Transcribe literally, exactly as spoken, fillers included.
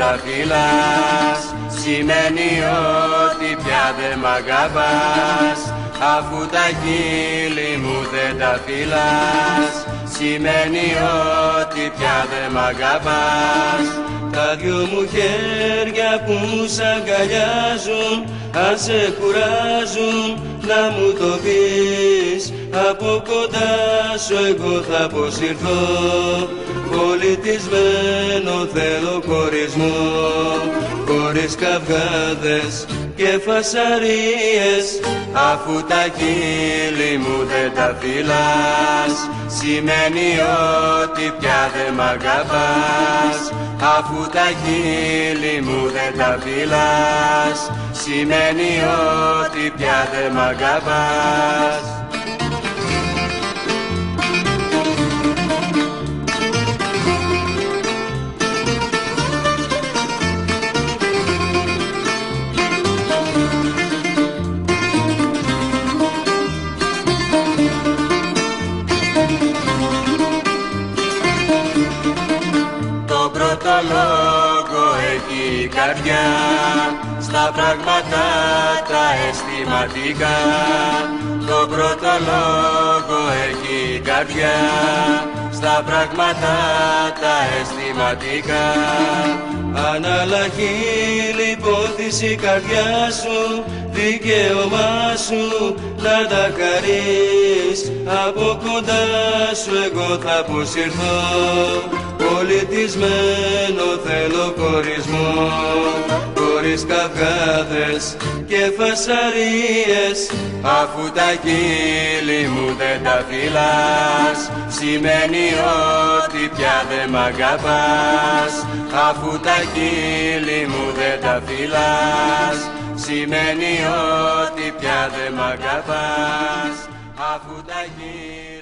τα φυλάς, σημαίνει ότι πια δεν μ' αγαπάς. Αφού τα χείλη μου δεν τα φυλάς, σημαίνει ότι πια δεν μ' αγαπάς. Τα δυο μου χέρια που σ' αγκαλιάζουν, αν σε κουράζουν να μου το πεις. Από κοντά σου εγώ θα αποσυρθώ, πολιτισμένο θέλω χωρισμό, χωρίς καυγάδες και φασαρίες. Αφού τα χείλη μου δεν τα φυλάς, σημαίνει ότι πια δεν μ' αγαπάς. Αφού τα χείλη μου δεν τα φυλάς, σημαίνει ότι πια δεν μ' αγαπάς. Το λόγο έχει η καρδιά, στα πράγματα τα αισθηματικά. Το πρώτο λόγο έχει η καρδιά, στα πράγματα τα αισθηματικά. Αναλλαγή λιπόθυση η καρδιά σου, δικαίωμά σου να τα χαρείς. Από κοντά σου εγώ θα αποσυρθώ, πολιτισμένο θέλω χωρισμό, χωρίς καυγάδες και φασαρίες. Αφού τα χείλη μου δεν τα φυλάς, σημαίνει ότι πια δεν μ' αγαπάς. Αφού τα χείλη μου δεν τα φυλάς, σημαίνει ότι πια δεν μ' αγαπάς. Αφού τα χείλη